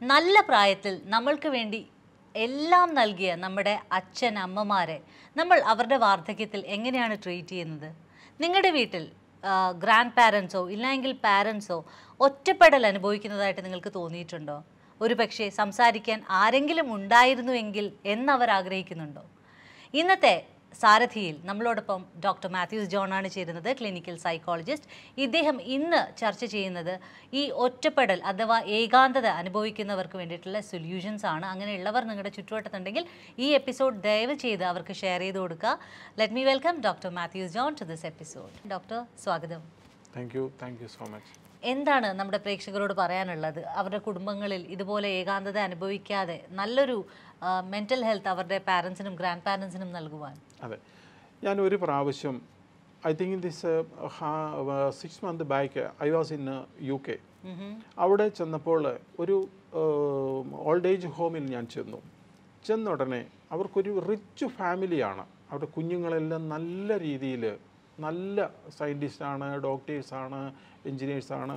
നല്ല പ്രായത്തിൽ നമ്മൾക്ക് വേണ്ടി എല്ലാം നൽകിയ നമ്മുടെ അച്ഛൻ അമ്മമാരെ നമ്മൾ അവരുടെ വാർദ്ധക്യത്തിൽ എങ്ങനെയാണ് ട്രീറ്റ് ചെയ്യുന്നത്? നിങ്ങളുടെ വീട്ടിൽ ഗ്രാൻഡ് പാരൻസോ ഇല്ലെങ്കിൽ പാരൻസോ ഒറ്റപ്പെടൽ അനുഭവിക്കുന്നതായിട്ട് നിങ്ങൾക്ക് തോന്നിയിട്ടുണ്ടോ? ഒരു പക്ഷേ സംസാരിക്കാൻ ആരെങ്കിലും ഉണ്ടായിരുന്നുവെങ്കിൽ എന്നവർ ആഗ്രഹിക്കുന്നുണ്ടോ? ഇന്നത്തെ സാരഥിയിൽ നമ്മളോടൊപ്പം ഡോക്ടർ മാത്യൂസ് ജോൺ ആണ് ചേരുന്നത്, ക്ലിനിക്കൽ സൈക്കോളജിസ്റ്റ്. ഇദ്ദേഹം ഇന്ന് ചർച്ച ചെയ്യുന്നത് ഈ ഒറ്റപ്പെടൽ അഥവാ ഏകാന്തത അനുഭവിക്കുന്നവർക്ക് വേണ്ടിയിട്ടുള്ള സൊല്യൂഷൻസ് ആണ്. അങ്ങനെയുള്ളവർ നിങ്ങളുടെ ചുറ്റുവട്ടത്തുണ്ടെങ്കിൽ ഈ എപ്പിസോഡ് ദയവ് ചെയ്ത് അവർക്ക് ഷെയർ ചെയ്ത് കൊടുക്കുക. Let me welcome doctor Mathews John to this episode. Doctor, സ്വാഗതം. Thank you so much. എന്താണ് നമ്മുടെ പ്രേക്ഷകരോട് പറയാനുള്ളത്? അവരുടെ കുടുംബങ്ങളിൽ ഇതുപോലെ ഏകാന്തത അനുഭവിക്കാതെ നല്ലൊരു മെൻ്റൽ ഹെൽത്ത് അവരുടെ പാരൻസിനും ഗ്രാൻഡ് പാരൻസിനും നൽകുവാൻ. അതെ, ഞാൻ ഒരു പ്രാവശ്യം I think this 6 months back I was in UK. അവിടെ ചെന്നപ്പോൾ ഒരു ഓൾഡ് ഏജ് ഹോമിൽ ഞാൻ ചെന്ന ഉടനെ അവർക്കൊരു റിച്ച് ഫാമിലിയാണ്. അവരുടെ കുഞ്ഞുങ്ങളെല്ലാം നല്ല രീതിയിൽ നല്ല സയൻറ്റിസ്റ്റാണ്, ഡോക്ടേഴ്സാണ്, എൻജിനീയേഴ്സാണ്,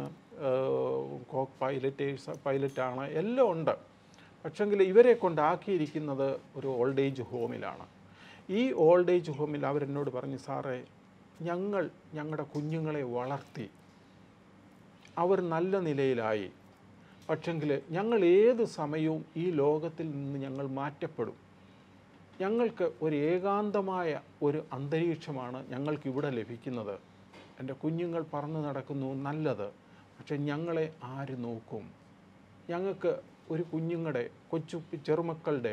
പൈലറ്റാണ്, എല്ലാം ഉണ്ട്. പക്ഷെങ്കിൽ ഇവരെ കൊണ്ടാക്കിയിരിക്കുന്നത് ഒരു ഓൾഡ് ഏജ് ഹോമിലാണ്. ഈ ഓൾഡ് ഏജ് ഹോമിൽ അവരെന്നോട് പറഞ്ഞു, സാറേ, ഞങ്ങളുടെ കുഞ്ഞുങ്ങളെ വളർത്തി അവർ നല്ല നിലയിലായി, പക്ഷെങ്കിൽ ഞങ്ങൾ ഏത് സമയവും ഈ ലോകത്തിൽ നിന്ന് ഞങ്ങൾ മാറ്റപ്പെടും. ഞങ്ങൾക്ക് ഒരു ഏകാന്തമായ ഒരു അന്തരീക്ഷമാണ് ഞങ്ങൾക്കിവിടെ ലഭിക്കുന്നത്. എൻ്റെ കുഞ്ഞുങ്ങൾ പറന്ന് നടക്കുന്നു, നല്ലത്, പക്ഷെ ഞങ്ങളെ ആര് നോക്കും? ഞങ്ങൾക്ക് ഒരു കുഞ്ഞുങ്ങളുടെ ചെറുമക്കളുടെ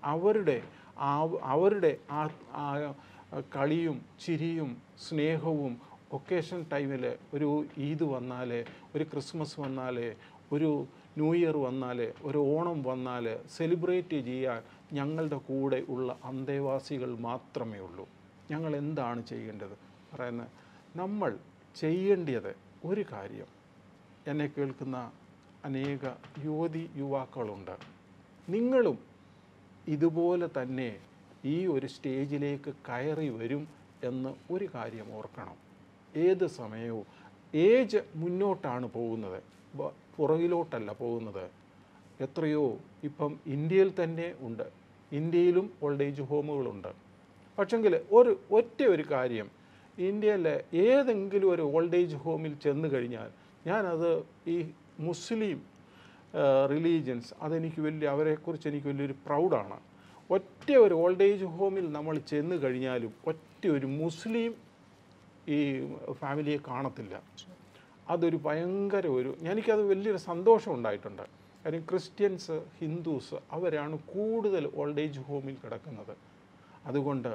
അവരുടെ കളിയും ചിരിയും സ്നേഹവും ഒക്കേഷൻ ടൈമിൽ ഒരു ഈദ് വന്നാൽ, ഒരു ക്രിസ്മസ് വന്നാൽ, ഒരു ന്യൂ ഇയർ വന്നാൽ, ഒരു ഓണം വന്നാൽ സെലിബ്രേറ്റ് ചെയ്യാൻ ഞങ്ങളുടെ കൂടെ ഉള്ള അന്തേവാസികൾ മാത്രമേ ഉള്ളൂ. ഞങ്ങൾ എന്താണ് ചെയ്യേണ്ടത്? പറയുന്നത്, നമ്മൾ ചെയ്യേണ്ടത് ഒരു കാര്യം, എന്നെ കേൾക്കുന്ന അനേക യുവാക്കളുണ്ട്, നിങ്ങളും ഇതുപോലെ തന്നെ ഈ ഒരു സ്റ്റേജിലേക്ക് കയറി വരും എന്ന് ഒരു കാര്യം ഓർക്കണം. ഏത് സമയവും ഏജ് മുന്നോട്ടാണ് പോകുന്നത്, പുറകിലോട്ടല്ല പോകുന്നത്. എത്രയോ ഇപ്പം ഇന്ത്യയിൽ തന്നെ ഉണ്ട്, ഇന്ത്യയിലും ഓൾഡ് ഏജ് ഹോമുകളുണ്ട്. പക്ഷെങ്കിൽ ഒരു കാര്യം, ഇന്ത്യയിലെ ഏതെങ്കിലും ഒരു ഓൾഡ് ഏജ് ഹോമിൽ ചെന്ന് കഴിഞ്ഞാൽ, ഞാനത് ഈ മുസ്ലിം റിലീജിയൻസ് അവരെക്കുറിച്ച് എനിക്ക് വലിയൊരു പ്രൗഡാണ്. ഒരു ഓൾഡ് ഏജ് ഹോമിൽ നമ്മൾ ചെന്ന് കഴിഞ്ഞാലും ഒരു മുസ്ലിം ഈ ഫാമിലിയെ കാണത്തില്ല. അതൊരു ഭയങ്കര എനിക്കത് വലിയൊരു സന്തോഷം ഉണ്ടായിട്ടുണ്ട്. കാര്യം ക്രിസ്ത്യൻസ്, ഹിന്ദുസ് അവരാണ് കൂടുതൽ ഓൾഡ് ഏജ് ഹോമിൽ കിടക്കുന്നത്. അതുകൊണ്ട്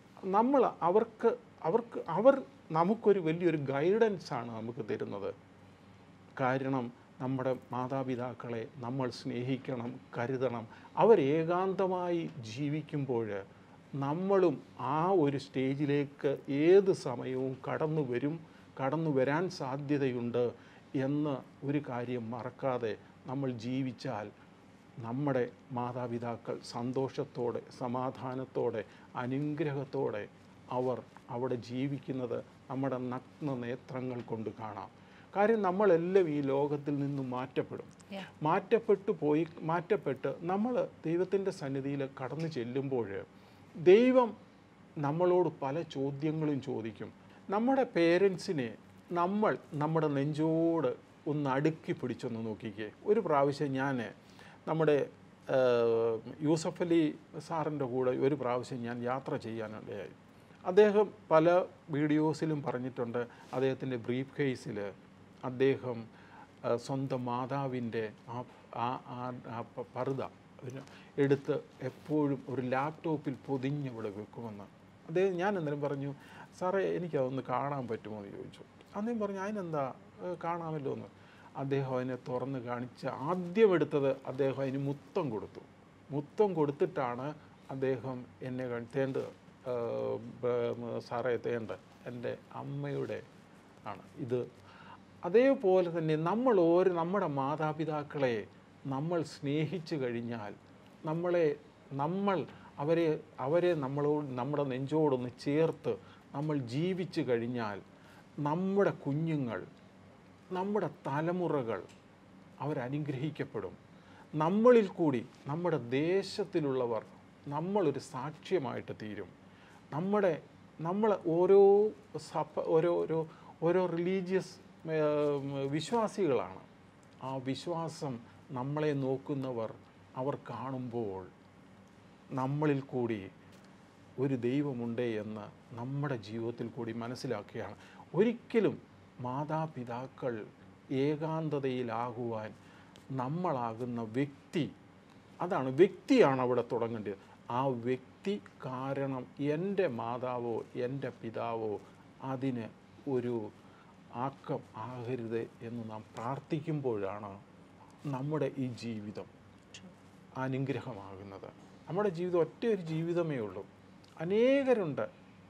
അവർ നമുക്കൊരു വലിയൊരു ഗൈഡൻസാണ് നമുക്ക് തരുന്നത്. കാരണം നമ്മുടെ മാതാപിതാക്കളെ നമ്മൾ സ്നേഹിക്കണം, കരുതണം. അവരേകാന്തമായി ജീവിക്കുമ്പോൾ നമ്മളും ആ ഒരു സ്റ്റേജിലേക്ക് ഏത് സമയവും കടന്നു വരാൻ സാധ്യതയുണ്ട് എന്ന് ഒരു കാര്യം മറക്കാതെ നമ്മൾ ജീവിച്ചാൽ നമ്മുടെ മാതാപിതാക്കൾ സന്തോഷത്തോടെ, സമാധാനത്തോടെ, അനുഗ്രഹത്തോടെ അവിടെ ജീവിക്കുന്നത് നമ്മുടെ നഗ്ന നേത്രങ്ങൾ കൊണ്ട് കാണാം. കാര്യം നമ്മളെല്ലാം ഈ ലോകത്തിൽ നിന്നും മാറ്റപ്പെട്ട് നമ്മൾ ദൈവത്തിൻ്റെ സന്നിധിയിൽ കടന്നു ചെല്ലുമ്പോൾ ദൈവം നമ്മളോട് പല ചോദ്യങ്ങളും ചോദിക്കും. നമ്മുടെ പേരൻസിനെ നമ്മുടെ നെഞ്ചോട് ഒന്ന് അടുക്കി പിടിച്ചൊന്ന് നോക്കിക്കേ. ഒരു പ്രാവശ്യം ഞാൻ നമ്മുടെ യൂസഫ് അലി സാറിൻ്റെ കൂടെ ഒരു പ്രാവശ്യം ഞാൻ യാത്ര ചെയ്യാനിടയായി. അദ്ദേഹം പല വീഡിയോസിലും പറഞ്ഞിട്ടുണ്ട്, അദ്ദേഹത്തിൻ്റെ ബ്രീഫ് കേസിൽ അദ്ദേഹം സ്വന്തം മാതാവിൻ്റെ പർദ്ദ എടുത്ത് എപ്പോഴും ഒരു ലാപ്ടോപ്പിൽ പൊതിഞ്ഞവിടെ വെക്കുമെന്ന്. ഞാൻ അന്നേരം പറഞ്ഞു, സാറേ, എനിക്കതൊന്ന് കാണാൻ പറ്റുമോ എന്ന് ചോദിച്ചു. അദ്ദേഹം പറഞ്ഞു, അതിനെന്താ, കാണാമല്ലോ എന്ന്. അദ്ദേഹം അതിനെ തുറന്ന് കാണിച്ച് ആദ്യം എടുത്തത് അദ്ദേഹം അതിന് മുത്തം കൊടുത്തിട്ടാണ് അദ്ദേഹം എന്നെ സാറേ എൻ്റെ അമ്മയുടെ ആണ് ഇത്. അതേപോലെ തന്നെ നമ്മുടെ മാതാപിതാക്കളെ നമ്മൾ സ്നേഹിച്ചു കഴിഞ്ഞാൽ, അവരെ നമ്മുടെ നെഞ്ചോടൊന്ന് ചേർത്ത് നമ്മൾ ജീവിച്ചു കഴിഞ്ഞാൽ, നമ്മുടെ കുഞ്ഞുങ്ങൾ, നമ്മുടെ തലമുറകൾ അവരനുഗ്രഹിക്കപ്പെടും. നമ്മളിൽ കൂടി നമ്മുടെ ദേശത്തിലുള്ളവർ നമ്മളൊരു സാക്ഷ്യമായിട്ട് തീരും. നമ്മൾ ഓരോ റിലീജിയസ് വിശ്വാസികളാണ്. ആ വിശ്വാസം നമ്മളെ നോക്കുന്നവർ അവർ കാണുമ്പോൾ നമ്മളിൽ കൂടി ഒരു ദൈവമുണ്ട് എന്ന് നമ്മുടെ ജീവിതത്തിൽ കൂടി മനസ്സിലാക്കുകയാണ്. ഒരിക്കലും മാതാപിതാക്കൾ ഏകാന്തതയിലാകുവാൻ നമ്മളാകുന്ന വ്യക്തിയാണ് അവിടെ തുടങ്ങേണ്ടത്. ആ വ്യക്തി കാരണം എൻ്റെ മാതാവോ എൻ്റെ പിതാവോ അതിന് ഒരു ആക്കം ആകരുത് എന്ന് നാം പ്രാർത്ഥിക്കുമ്പോഴാണ് നമ്മുടെ ഈ ജീവിതം അനുഗ്രഹമാകുന്നത്. നമ്മുടെ ജീവിതം ഒറ്റയൊരു ജീവിതമേ ഉള്ളൂ. അനേകരുണ്ട്.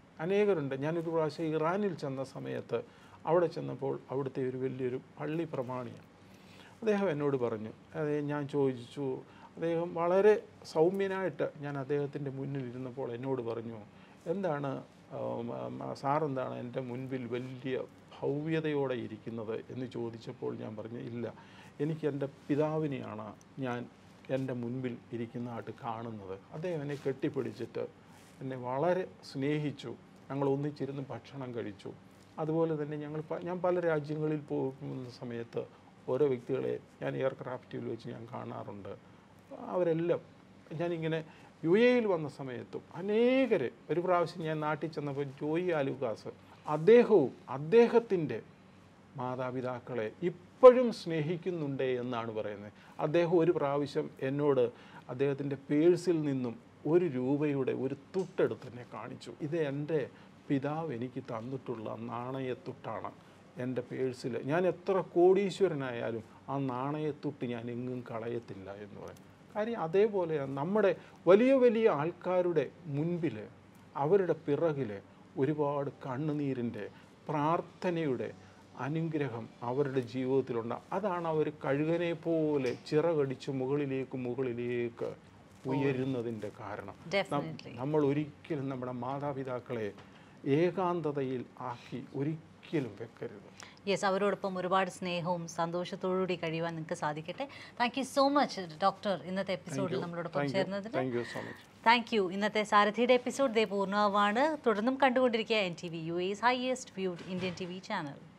ഞാനൊരു പ്രാവശ്യം ഇറാനിൽ ചെന്ന സമയത്ത് അവിടെ ചെന്നപ്പോൾ അവിടുത്തെ ഒരു വലിയൊരു പള്ളി പ്രമാണിയാണ്. അദ്ദേഹം എന്നോട് പറഞ്ഞു, ഞാൻ ചോദിച്ചു, അദ്ദേഹം വളരെ സൗമ്യനായിട്ട് ഞാൻ അദ്ദേഹത്തിൻ്റെ മുന്നിലിരുന്നപ്പോൾ എന്നോട് പറഞ്ഞു, എന്താണ് സാറെന്താണ് എൻ്റെ മുൻപിൽ വലിയ ഭവ്യതയോടെ ഇരിക്കുന്നത് എന്ന് ചോദിച്ചപ്പോൾ ഞാൻ പറഞ്ഞു, ഇല്ല, എനിക്ക് എൻ്റെ പിതാവിനെയാണ് ഞാൻ എൻ്റെ മുൻപിൽ ഇരിക്കുന്നതായിട്ട് കാണുന്നത്. അദ്ദേഹം എന്നെ കെട്ടിപ്പിടിച്ചിട്ട് എന്നെ വളരെ സ്നേഹിച്ചു. ഞങ്ങൾ ഒന്നിച്ചിരുന്ന് ഭക്ഷണം കഴിച്ചു. അതുപോലെ തന്നെ ഞാൻ പല രാജ്യങ്ങളിൽ പോകുന്ന സമയത്ത് ഓരോ വ്യക്തികളെ ഞാൻ എയർക്രാഫ്റ്റിൽ വെച്ച് ഞാൻ കാണാറുണ്ട്. അവരെല്ലാം ഞാനിങ്ങനെ UAE വന്ന സമയത്തും അനേകരെ, ഒരു പ്രാവശ്യം ഞാൻ നാട്ടിൽ ചെന്നപ്പോൾ ജോയി ആലുക്കാസ് അദ്ദേഹത്തിൻ്റെ മാതാപിതാക്കളെ ഇപ്പോഴും സ്നേഹിക്കുന്നുണ്ട് എന്നാണ് പറയുന്നത്. അദ്ദേഹം ഒരു പ്രാവശ്യം എന്നോട് അദ്ദേഹത്തിൻ്റെ പേഴ്സിൽ നിന്നും 1 രൂപയുടെ ഒരു തുട്ടെടുത്ത് എന്നെ കാണിച്ചു. ഇത് എൻ്റെ പിതാവ് എനിക്ക് തന്നിട്ടുള്ള നാണയത്തുട്ടാണ് എൻ്റെ പേഴ്സിൽ. ഞാൻ എത്ര കോടീശ്വരനായാലും ആ നാണയത്തുട്ട് ഞാൻ എങ്ങും കളയത്തില്ല എന്ന് പറയും. കാര്യം അതേപോലെയാണ് നമ്മുടെ വലിയ വലിയ ആൾക്കാരുടെ മുൻപിൽ, അവരുടെ പിറകിൽ ഒരുപാട് കണ്ണുനീരിൻ്റെ, പ്രാർത്ഥനയുടെ അനുഗ്രഹം അവരുടെ ജീവിതത്തിലുണ്ട്. അതാണ് അവർ കഴുകനെ പോലെ ചിറകടിച്ച് മുകളിലേക്ക് ഉയരുന്നതിൻ്റെ കാരണം. നമ്മൾ ഒരിക്കലും നമ്മുടെ മാതാപിതാക്കളെ ഏകാന്തതയിൽ ആക്കി ഒരിക്കലും വെക്കരുത്. യെസ്, അവരോടൊപ്പം ഒരുപാട് സ്നേഹവും സന്തോഷത്തോടുകൂടി കഴിയുവാൻ നിങ്ങൾക്ക് സാധിക്കട്ടെ. Thank you so much doctor, ഇന്നത്തെ എപ്പിസോഡിൽ നമ്മളോടൊപ്പം ചേർന്നതിന്. Thank you. ഇന്നത്തെ സാരഥിയുടെ എപ്പിസോഡ് പൂർണ്ണമാവാണ്. തുടർന്നും കണ്ടുകൊണ്ടിരിക്കുക NTVUAE's highest viewed Indian TV channel.